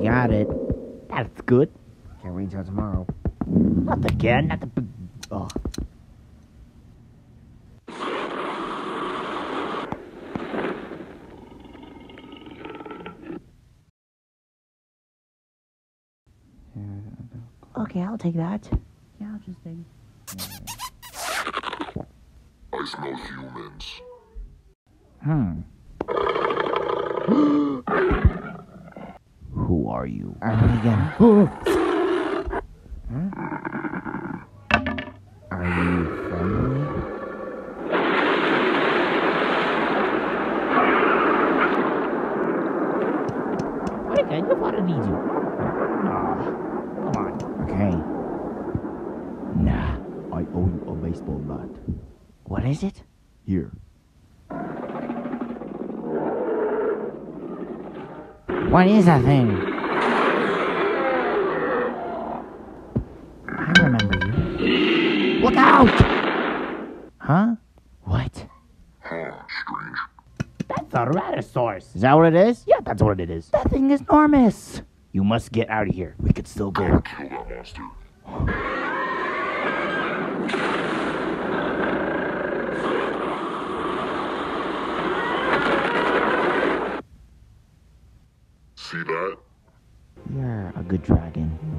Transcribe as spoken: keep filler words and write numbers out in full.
got it. That's good. Can't wait till tomorrow. Not again. Not the. Oh. Okay, I'll take that. Yeah, I'll just take it. I smell humans. Hmm. Who are you? Alright, again. Huh? Are you friendly? Okay, your father needs you. Ah, come on. Okay. Nah, I owe you a baseball bat. What is it? Here. What is that thing? I remember you. Look out! Huh? What? Huh, strange. That's a Ratosaurus. Is that what it is? Yeah, that's what it is. That thing is enormous. You must get out of here. We could still go. Gotta kill that monster. See that? You're a good dragon.